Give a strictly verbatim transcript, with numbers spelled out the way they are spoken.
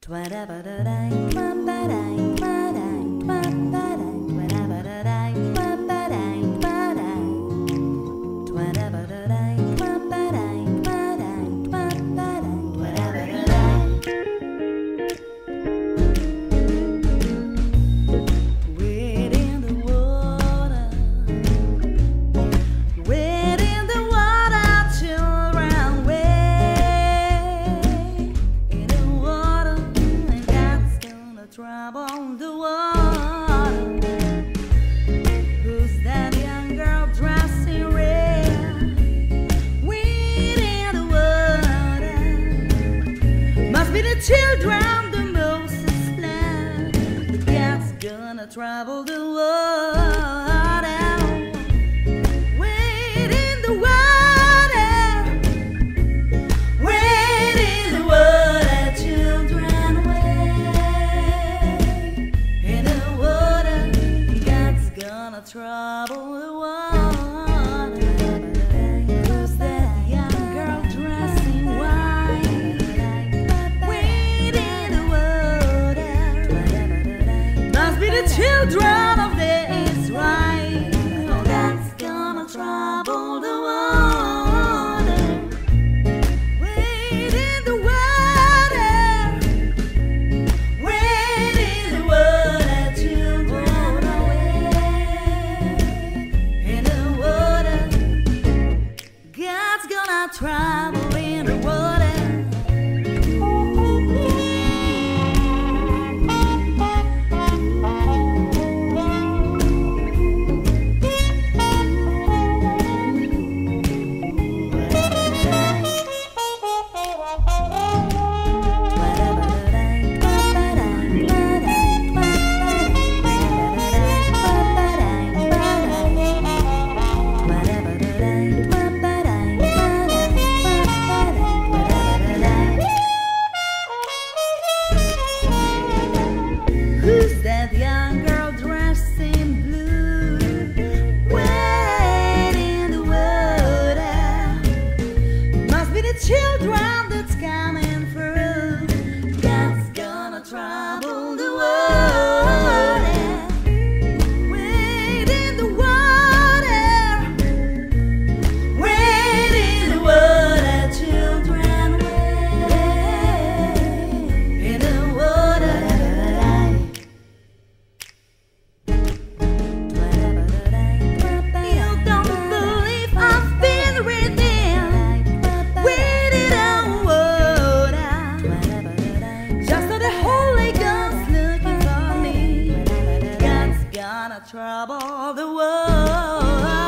Children, the Moses plan, the cat's gonna travel the water. Wait in the water, wait in the water, children, wait in the water, the cat's gonna travel the water. Who's that young girl dressing white? The children of the Israel, that's gonna trouble the water. Wait in the water, wait in the water, children, wait in the water. God's gonna trouble in the water. Who's that young girl dressed in blue? Wait in the water. Must be the children that's coming through. God's gonna trouble the water. Wait in the water. Wait in the water, children. Wait in the water. Trouble the world.